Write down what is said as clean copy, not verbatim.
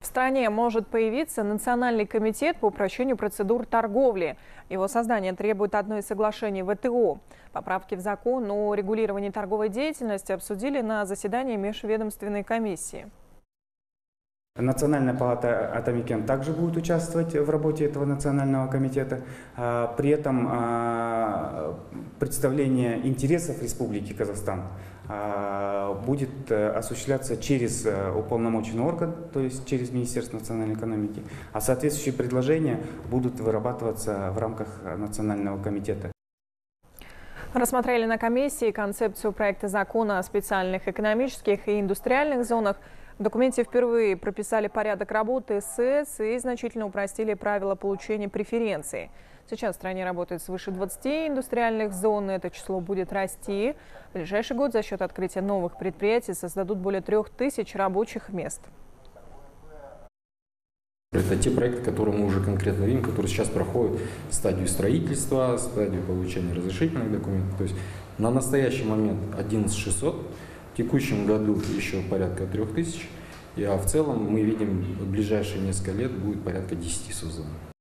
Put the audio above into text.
В стране может появиться Национальный комитет по упрощению процедур торговли. Его создание требует одно из соглашений ВТО. Поправки в закон о регулировании торговой деятельности обсудили на заседании межведомственной комиссии. Национальная палата Атамекен также будет участвовать в работе этого национального комитета. При этом представление интересов Республики Казахстан будет осуществляться через уполномоченный орган, то есть через Министерство национальной экономики, а соответствующие предложения будут вырабатываться в рамках национального комитета. Рассмотрели на комиссии концепцию проекта закона о специальных экономических и индустриальных зонах. В документе впервые прописали порядок работы СЭС и значительно упростили правила получения преференций. Сейчас в стране работает свыше 20 индустриальных зон, и это число будет расти. В ближайший год за счет открытия новых предприятий создадут более 3000 рабочих мест. Это те проекты, которые мы уже конкретно видим, которые сейчас проходят стадию строительства, стадию получения разрешительных документов. То есть на настоящий момент 11600, в текущем году еще порядка 3000, а в целом мы видим, в ближайшие несколько лет будет порядка 10 созданных.